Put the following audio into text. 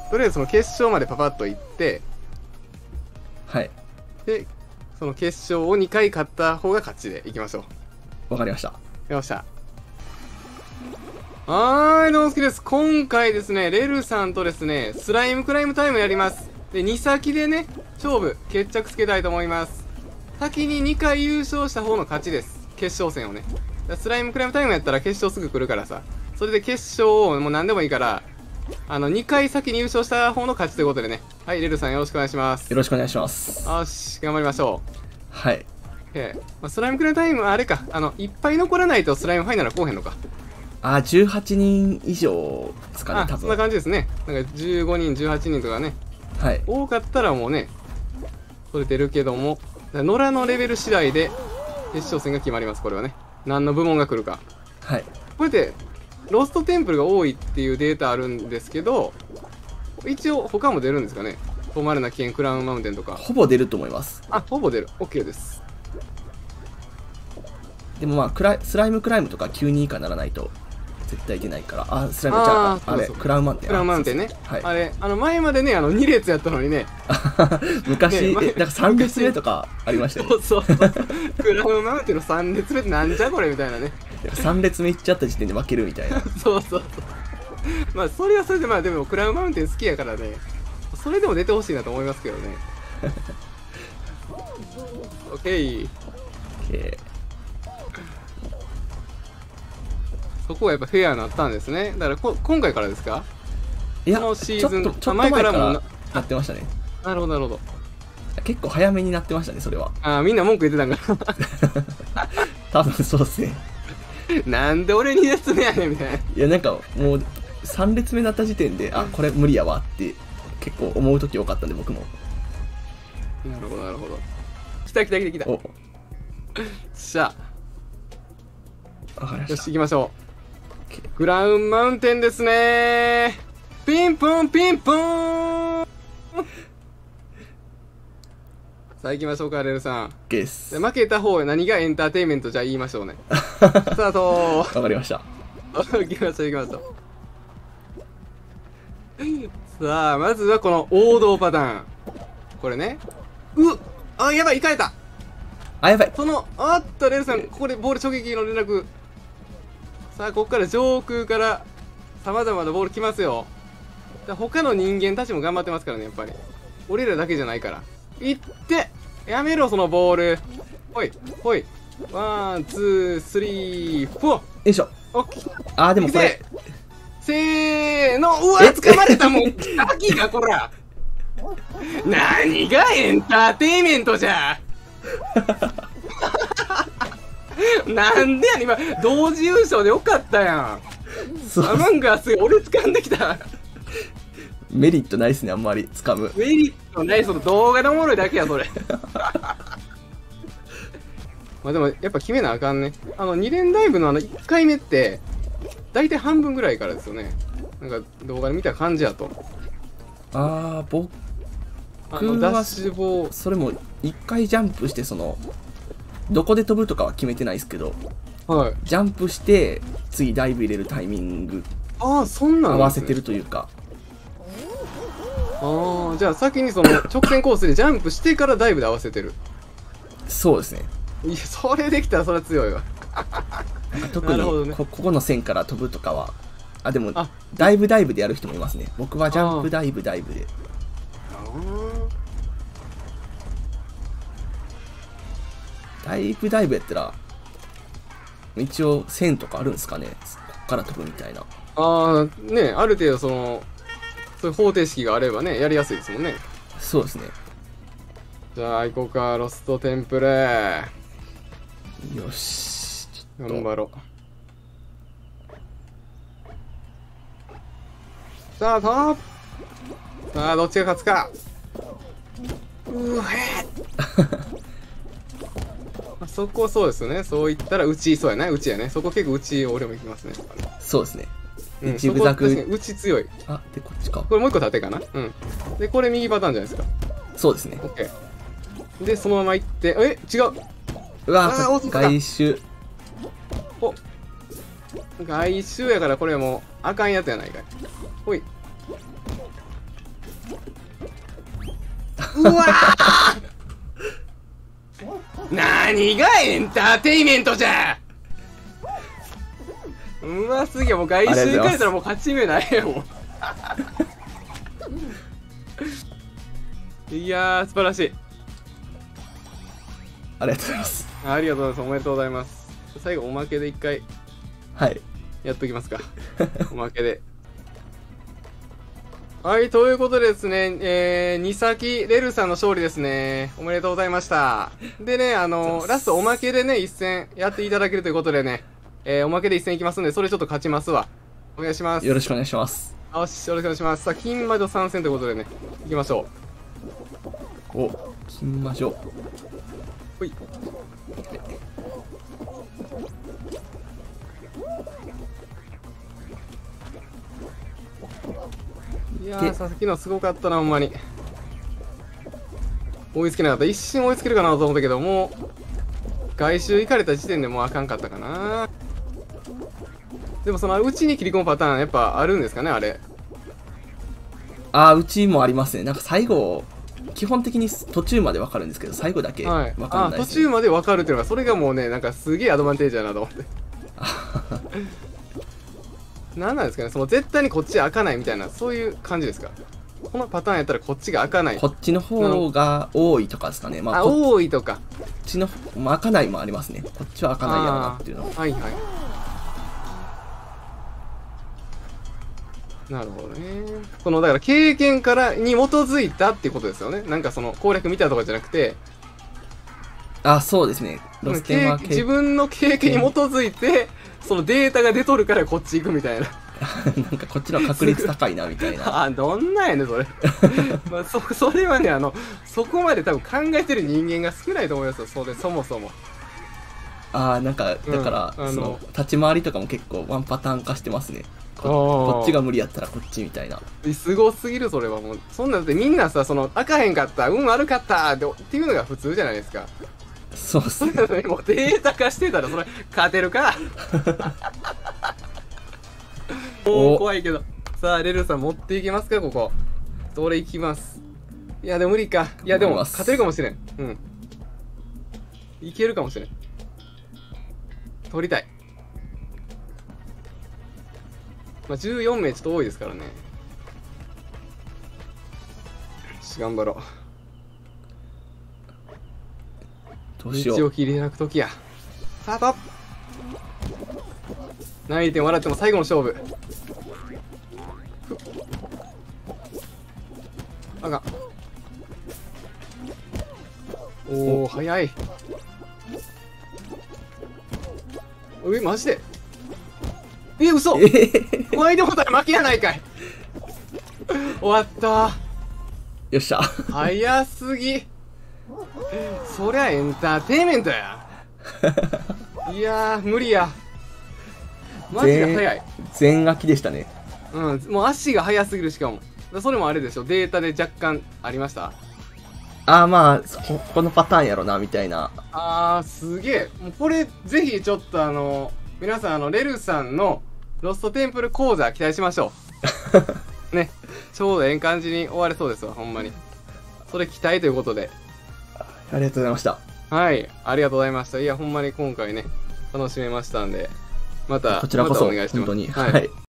とりあえずその決勝までパパッと行って、 はい。 で、その決勝を2回勝った方が勝ちでいきましょわかりました。 う。よっしゃ。はーい、どうも好きです。今回ですね、レルさんとですね、スライムクライムタイムやります。で、2先でね、勝負、決着つけたいと思います。先に2回優勝した方の勝ちです。決勝戦をね。スライムクライムタイムやったら決勝すぐ来るからさ。それで決勝をもう何でもいいから、2回先に優勝した方の勝ちということでね。はい、レルさんよろしくお願いします。 よろしくお願いします。 よし、頑張りましょう。 はい。 スライムクライムタイムはあれか。いっぱい残らないとスライムファイナルは来おへんのか。 18人以上ですかね、多分。 そんな感じですね。なんか15人、18人とかね。 はい。 多かったらもうね、取れてるけども、野良のレベル次第で決勝戦が決まります、これはね。何の部門が来るか。 はい。 これで、ロストテンプルが多いっていうデータあるんですけど、一応他も出るんですかね。フォーマルな危険、クラウンマウンテンとか。 ほぼ出ると思います。 ほぼ出る。OK です。 でもまあ、スライムクライムとか9人以下ならないと絶対出ないから。スライムちゃう。あれ、クラウンマウンテン。 クラウンマウンテンね。 はい。 あれ、前までね、2列やったのにね。 昔、なんか3列目とかありましたよね。 そう。クラウンマウンテンの3列目ってなんじゃこれみたいなね。 3列目行っちゃった時点で負けるみたいな。 そう。まあ、それはそれで、まあ、でも、クラウンマウンテン好きやからね。それでも出てほしいなと思いますけどね。OK。そこはやっぱフェアになったんですね。だから今回からですか？ いや、 このシーズンちょっと前からもなってましたね。 なるほど。 結構早めになってましたね、それは。 みんな文句言ってたんか。 多分そうですね。 なんで俺2列目やねんみたいな。いや、なんかもう3列目になった時点で、これ無理やわって結構思う時多かったんで、僕も。 なるほど。来た。 おしゃあ。わかりました。 よし、行きましょう。クラウンマウンテンですね。ピンポンさあ行きましょうか、レルさん。 です。 負けた方何がエンターテインメントじゃあ言いましょうね。スタート。 わかりました。 行きましょう。さあ、まずはこの王道パターン。これね。やばい、行かれた。 やばい。 レルさん、ここでボール直撃の連絡。さあ、ここから上空から様々なボール来ますよ。他の人間たちも頑張ってますからね、やっぱり。俺らだけじゃないから。いってやめろ、そのボール。ほい。ワン、ツー、スリー、フォー。 よいしょ。 オッケー。 でもこれ。 せーの、掴まれたもん。秋がこら。何がエンターテイメントじゃ。なんでやねん、今、同時優勝でよかったやん。アマンガースが俺掴んできた。 メリットないっすね、あんまり掴む。 メリットない、その動画でおもろいだけや、それ。まあでも、やっぱ決めなあかんね。2連ダイブの1回目って、大体半分ぐらいからですよね。なんか動画で見た感じやと。 僕ダッシュボー。 それも1回ジャンプして、どこで飛ぶとかは決めてないですけど、 はい。 ジャンプして、次ダイブ入れるタイミング、 そんなん、 合わせてるというか。 じゃあ先にその直線コースでジャンプしてからダイブで合わせてる。 そうですね。 いや、それできたらそれは強いわ。 特にここの線から飛ぶとかは、でもダイブでやる人もいますね。僕はジャンプダイブで。ダイブやったら一応線とかあるんですかね。こっから飛ぶみたいな。 ね、ある程度そういう方程式があればね、やりやすいですもんね。 そうですね。 じゃあ行こうか、ロストテンプレ。 よし、 頑張ろう。さあ、どっちが勝つか。そこそうですよね。そういったらそうやね。やね。そこ結構俺も行きますね。 そうですね。 ジグザグ。強い。 で、こっちか。 これもう一個縦かな。で、これ右パターンじゃないですか。 そうですね。 オッケー。で、そのまま行って、違う。 外周。 外周やからこれもうあかんやつやないかい。ほい。 うわー何がエンターテイメントじゃ。うますぎや。もう外周行かれたらもう勝ち目ないやもん。いやー素晴らしい。 ありがとうございます。 ありがとうございます。おめでとうございます。最後おまけで一回はいやっときますか。おまけで。はい、ということでですね、ニサキレルさんの勝利ですね。おめでとうございました。でね、ラストおまけでね、一戦やっていただけるということでね、おまけで一戦いきますんで、それちょっと勝ちますわ。お願いします。 よろしくお願いします。 よし、よろしくお願いします。さあ、金魔女参戦ということでね、行きましょう。お、金魔女。 ほい。いやー、さっきのすごかったな、ほんまに。追いつけなかった。一瞬追いつけるかなと思ったけど、もう、外周行かれた時点でもうあかんかったかな。でもその、うちに切り込むパターン、やっぱあるんですかね、あれ。 あー、うちもありますね。なんか最後、基本的に途中までわかるんですけど、最後だけわかんないです、ね。 はい、途中までわかるっていうのが、それがもうね、なんかすげえアドバンテージだなと思って。何なんですかね、その絶対にこっち開かないみたいな、そういう感じですか。このパターンやったらこっちが開かない。 こっちの方が多いとかですかね。 まあ、多いとか。 こっちの、まあ、開かないもありますね。こっちは開かないやろなっていうのは。 はいはい。なるほどね。そのだから経験からに基づいたっていうことですよね。なんかその攻略見たとかじゃなくて。 あ、そうですね。 ロステンは自分の経験に基づいて、そのデータが出とるからこっち行くみたいな。 なんかこっちの確率高いなみたいな。 あ、どんなんやねんそれ。まあそれはね、そこまで多分考えてる人間が少ないと思いますよ。そもそも。 ああ、なんかだから、その立ち回りとかも結構ワンパターン化してますね。こっちが無理やったらこっちみたいな。 すごすぎる。それはもうそんなんでみんなさ、その開かへんかった、運悪かったっていうのが普通じゃないですか。 そうっすね。 もうデータ化してたらそれ勝てるか。もう怖いけど。さあレルさん持っていけますか、ここ。俺行きます。いやでも無理か。いやでも勝てるかもしれん。うん、いけるかもしれん。取りたい。まあ14名ちょっと多いですからね。よし頑張ろう。 どうしよう。 道を切り開くときや。スタート。泣いても笑っても最後の勝負。あが。おお早い。マジで。嘘。ホワイトボタン負けやないかい。終わった。 よっしゃ。 早すぎ。そりゃエンターテイメントや。いやー無理や。マジで早い。 全開きでしたね。 うん、もう足が速すぎる。しかもそれもあれでしょ、データで若干ありました。 ああ、まあこのパターンやろなみたいな。 あーすげえ。もうこれぜひちょっと皆さんレルさんのロストテンプル講座期待しましょう。ね、ちょうどええ感じに終われそうですわ、ほんまに。それ期待ということで。 ありがとうございました。 はい、ありがとうございました。いや、ほんまに今回ね、楽しめましたんで、また、 こちらこそ、 またお願いします。 本当に。 はい。 はい